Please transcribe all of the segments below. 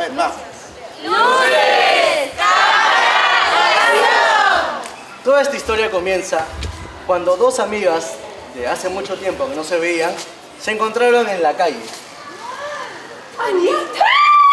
ver, va. ¡Luces! Toda esta historia comienza cuando dos amigas de hace mucho tiempo que no se veían se encontraron en la calle. ¡Anita!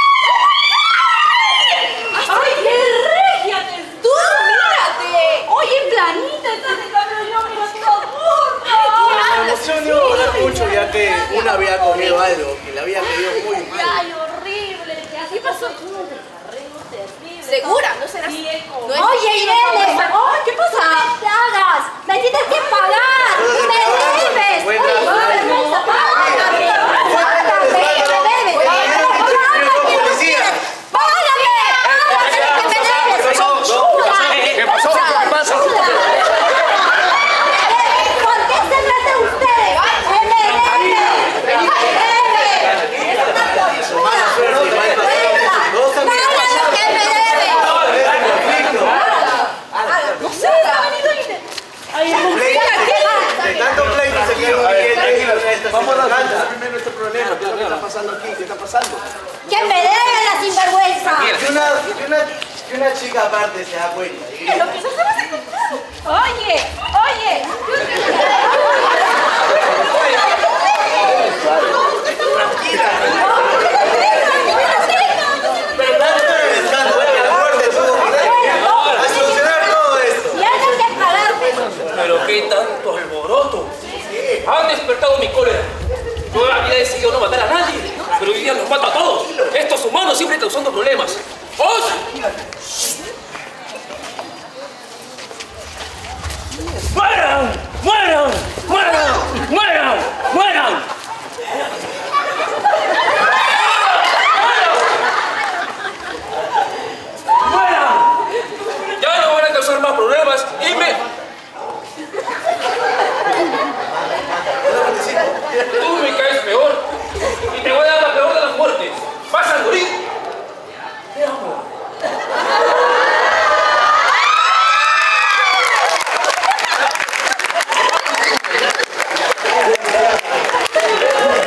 ¡Ay, qué regia te tú! ¡Mírate! Oye, planita, estás de cambio, mira qué bonita. Me emocionó hablar mucho ya que una había comido algo que le había caído muy mal. ¡Ay, horrible! ¿Qué pasó? ¿Segura? ¿No será así? Oye, Irene, ay, ¿qué pasa? ¡No te hagas! ¡Me tienes que pagar! ¡Me debes! Buenas, ¡Oye, buenas. págame! ¡Págame! ¡Me debes! ¿Qué pasó? ¿Qué pasa? ¿Por qué se trata de ustedes? De tanto pleito se quedó bien. Vamos a resolver primero este problema. ¿Qué es lo que está pasando aquí? ¿Qué está pasando? ¡Que me debe la sinvergüenza! Que una chica aparte se da cuenta. Oye, oye. A solucionar todo esto. ¡Tienes que pagarme! Pero qué tanto alboroto. Han despertado mi cólera. Yo había decidido no matar a nadie, pero hoy día los mato a todos. Estos humanos siempre causando problemas. ¡Os! ¡Mueran! ¡Mueran! ¡Mueran! ¡Mueran! ¡Mueran! ¡Mueran! Ya no van a causar más problemas y